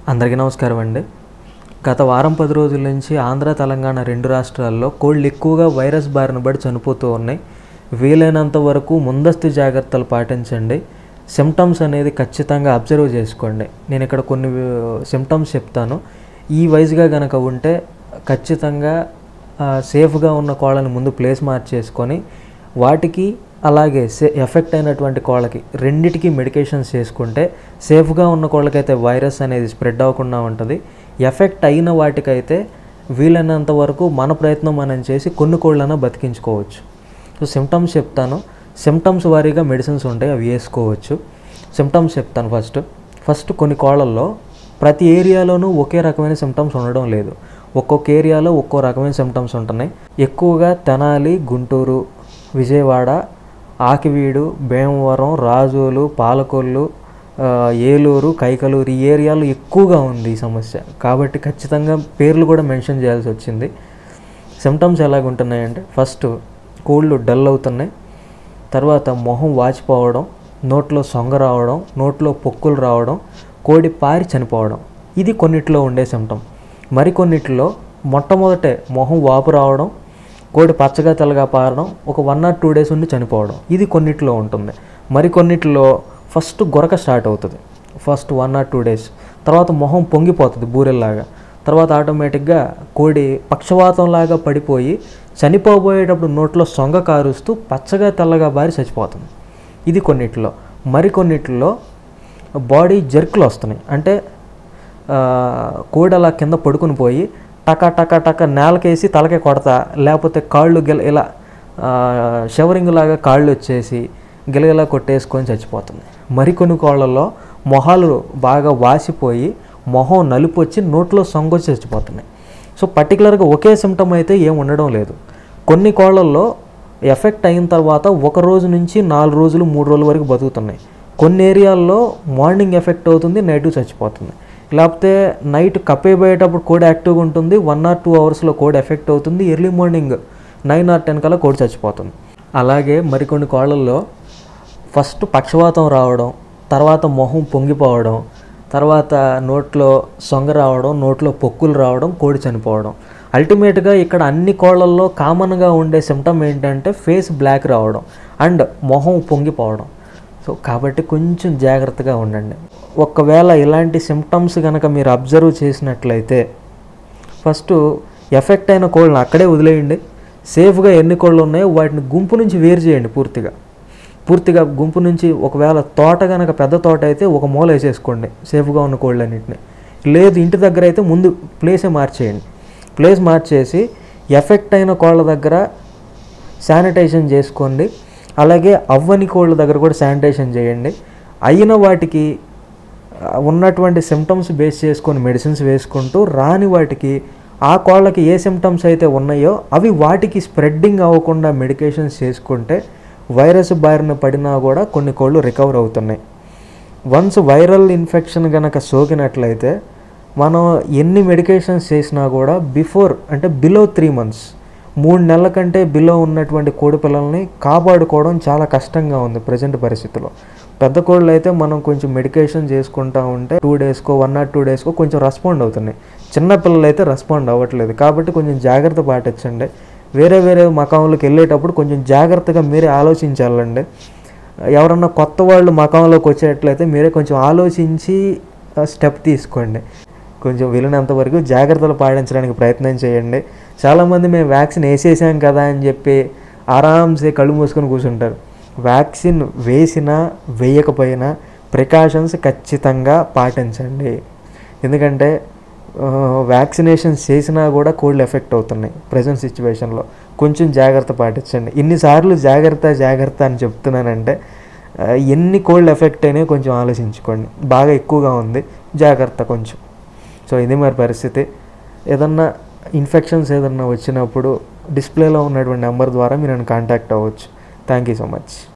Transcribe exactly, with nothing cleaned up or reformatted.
అందరికీ నమస్కారం అండి. గత వారం పది రోజుల నుంచి ఆంధ్ర తెలంగాణ రెండు రాష్ట్రాల్లో కోళ్ళు ఎక్కువగా వైరస్ బారిన పడి చనిపోతూ ఉన్నాయి. వీలైనంత వరకు ముందస్తు జాగ్రత్తలు పాటించండి. సిమ్టమ్స్ అనేది ఖచ్చితంగా అబ్జర్వ్ చేసుకోండి. నేను ఇక్కడ కొన్ని సిమ్టమ్స్ చెప్తాను. ఈ వైజ్గా కనుక ఉంటే ఖచ్చితంగా సేఫ్గా ఉన్న కోళ్ళని ముందు ప్లేస్ మార్చేసుకొని వాటికి అలాగే సే ఎఫెక్ట్ అయినటువంటి కోళ్ళకి రెండిటికి మెడికేషన్స్ చేసుకుంటే సేఫ్గా ఉన్న కోళ్ళకైతే వైరస్ అనేది స్ప్రెడ్ అవ్వకుండా ఉంటుంది. ఎఫెక్ట్ అయిన వాటికైతే వీలైనంత వరకు మన ప్రయత్నం మనం చేసి కొన్ని కోళ్ళైనా బతికించుకోవచ్చు. సో సిమ్టమ్స్ చెప్తాను. సిమ్టమ్స్ వారీగా మెడిసిన్స్ ఉంటాయి, అవి వేసుకోవచ్చు. సిమ్టమ్స్ చెప్తాను. ఫస్ట్ ఫస్ట్ కొన్ని కోళ్ళల్లో ప్రతి ఏరియాలోనూ ఒకే రకమైన సిమ్టమ్స్ ఉండడం లేదు. ఒక్కొక్క ఏరియాలో ఒక్కో రకమైన సిమ్టమ్స్ ఉంటున్నాయి. ఎక్కువగా తెనాలి, గుంటూరు, విజయవాడ, ఆకివీడు, భీమవరం, రాజోలు, పాలకొల్లు, ఏలూరు, కైకలూరు ఈ ఏరియాలో ఎక్కువగా ఉంది ఈ సమస్య. కాబట్టి ఖచ్చితంగా పేర్లు కూడా మెన్షన్ చేయాల్సి వచ్చింది. సిమ్టమ్స్ ఎలాగుంటున్నాయంటే ఫస్ట్ కోళ్ళు డల్ అవుతున్నాయి, తర్వాత మొహం వాచిపోవడం, నోట్లో సొంగ రావడం, నోట్లో పొక్కులు రావడం, కోడి పారి చనిపోవడం. ఇది కొన్నిట్లో ఉండే సిమ్టమ్. మరికొన్నిట్లో మొట్టమొదటే మొహం వాపు రావడం, కోడి పచ్చగా తెల్లగా పారడం, ఒక వన్ ఆర్ టూ డేస్ ఉండి చనిపోవడం. ఇది కొన్నిట్లో ఉంటుంది. మరికొన్నిట్లో ఫస్ట్ గొరక స్టార్ట్ అవుతుంది first one or two days. తర్వాత మొహం పొంగిపోతుంది బూరెల్లాగా. తర్వాత ఆటోమేటిక్గా కోడి పక్షవాతంలాగా పడిపోయి చనిపోబోయేటప్పుడు నోట్లో సొంగ కారుస్తూ పచ్చగా తెల్లగా బారి చచ్చిపోతుంది. ఇది కొన్నిట్లో. మరికొన్నిట్లో బాడీ జర్కులు వస్తున్నాయి. అంటే కోడి అలా కింద పడుకుని పోయి టకా టకా టకా నేలకేసి తలకే కొడతా, లేకపోతే కాళ్ళు గిల ఇలా షవరింగ్ లాగా కాళ్ళు వచ్చేసి గిలగిలా కొట్టేసుకొని చచ్చిపోతుంది. మరికొన్ని కోళ్ళల్లో మొహాలు బాగా వాసిపోయి మొహం నలుపు వచ్చి నోట్లో సొంగొచ్చి చచ్చిపోతున్నాయి. సో పర్టికులర్గా ఒకే సిమ్టమ్ అయితే ఏం ఉండడం లేదు. కొన్ని కోళ్ళల్లో ఎఫెక్ట్ అయిన తర్వాత ఒక రోజు నుంచి నాలుగు రోజులు మూడు రోజుల వరకు బతుకుతున్నాయి. కొన్ని ఏరియాల్లో మార్నింగ్ ఎఫెక్ట్ అవుతుంది, నైట్ చచ్చిపోతుంది. లేకపోతే నైట్ కప్పేపోయేటప్పుడు కోడి యాక్టివ్గా ఉంటుంది, వన్ ఆర్ టూ అవర్స్లో కోడి ఎఫెక్ట్ అవుతుంది, early morning nine or ten కల్లా కోడి చచ్చిపోతుంది. అలాగే మరికొన్ని కోళ్ళల్లో ఫస్ట్ పక్షవాతం రావడం, తర్వాత మొహం పొంగిపోవడం, తర్వాత నోట్లో సొంగ రావడం, నోట్లో పొక్కులు రావడం, కోడి చనిపోవడం. అల్టిమేట్గా ఇక్కడ అన్ని కోళ్ళల్లో కామన్గా ఉండే సిమ్టమ్ ఏంటంటే ఫేస్ బ్లాక్ రావడం అండ్ మొహం పొంగిపోవడం. సో కాబట్టి కొంచెం జాగ్రత్తగా ఉండండి. ఒకవేళ ఇలాంటి సిమ్టమ్స్ కనుక మీరు అబ్జర్వ్ చేసినట్లయితే ఫస్ట్ ఎఫెక్ట్ అయిన కోళ్ళని అక్కడే వదిలేయండి. సేఫ్గా ఎన్ని కోళ్ళు ఉన్నాయో వాటిని గుంపు నుంచి వేరు చేయండి. పూర్తిగా పూర్తిగా గుంపు నుంచి ఒకవేళ తోట కనుక పెద్ద తోట అయితే ఒక మూల వేసేసుకోండి సేఫ్గా ఉన్న కోళ్ళన్నింటినీ. లేదు ఇంటి దగ్గర అయితే ముందు ప్లేసే మార్చేయండి. ప్లేస్ మార్చేసి ఎఫెక్ట్ అయిన కోళ్ళ దగ్గర శానిటైజేషన్ చేసుకోండి. అలాగే అవ్వని కోళ్ళ దగ్గర కూడా శానిటైజేషన్ చేయండి. అయిన వాటికి ఉన్నటువంటి సిమ్టమ్స్ బేస్ చేసుకొని మెడిసిన్స్ వేసుకుంటూ, రాని వాటికి ఆ కోళ్ళకి ఏ సిమ్టమ్స్ అయితే ఉన్నాయో అవి వాటికి స్ప్రెడ్డింగ్ అవ్వకుండా మెడికేషన్స్ చేసుకుంటే వైరస్ బారిన పడినా కూడా కొన్ని కోళ్ళు రికవర్ అవుతున్నాయి. వన్స్ వైరల్ ఇన్ఫెక్షన్ కనుక సోకినట్లయితే మనం ఎన్ని మెడికేషన్స్ చేసినా కూడా బిఫోర్ అంటే బిలో త్రీ మంత్స్ మూడు నెలల కంటే బిలో ఉన్నటువంటి కోడి పిల్లల్ని కాపాడుకోవడం చాలా కష్టంగా ఉంది ప్రజెంట్ పరిస్థితిలో. పెద్ద కోళ్ళు అయితే మనం కొంచెం మెడికేషన్ చేసుకుంటూ ఉంటే టూ డేస్కో వన్ ఆర్ టూ డేస్కో కొంచెం రెస్పాండ్ అవుతున్నాయి. చిన్న పిల్లలు అయితే రెస్పాండ్ అవ్వట్లేదు. కాబట్టి కొంచెం జాగ్రత్త పాటించండి. వేరే వేరే మకాంలోకి వెళ్ళేటప్పుడు కొంచెం జాగ్రత్తగా మీరే ఆలోచించాలండి. ఎవరన్నా కొత్త వాళ్ళు మకాంలోకి వచ్చేటట్లయితే మీరే కొంచెం ఆలోచించి స్టెప్ తీసుకోండి. కొంచెం వీలైనంత వరకు జాగ్రత్తలు పాటించడానికి ప్రయత్నం చేయండి. చాలామంది మేము వ్యాక్సిన్ వేసేసాం కదా అని చెప్పి ఆరామ్సే కళ్ళు మూసుకొని కూర్చుంటారు. వ్యాక్సిన్ వేసినా వేయకపోయినా ప్రికాషన్స్ ఖచ్చితంగా పాటించండి. ఎందుకంటే వ్యాక్సినేషన్స్ చేసినా కూడా కోళ్ళు ఎఫెక్ట్ అవుతున్నాయి ప్రజెంట్ సిచ్యువేషన్లో. కొంచెం జాగ్రత్త పాటించండి. ఇన్నిసార్లు జాగ్రత్త జాగ్రత్త అని చెప్తున్నానంటే ఎన్ని కోళ్ళు ఎఫెక్ట్ అయినాయో కొంచెం ఆలోచించుకోండి. బాగా ఎక్కువగా ఉంది, జాగ్రత్త కొంచెం. సో ఇది మరి పరిస్థితి. ఏదన్నా ఇన్ఫెక్షన్స్ ఏదన్నా వచ్చినప్పుడు డిస్ప్లేలో ఉన్నటువంటి నెంబర్ ద్వారా మీరు నన్ను కాంటాక్ట్ అవ్వచ్చు. Thank you so much.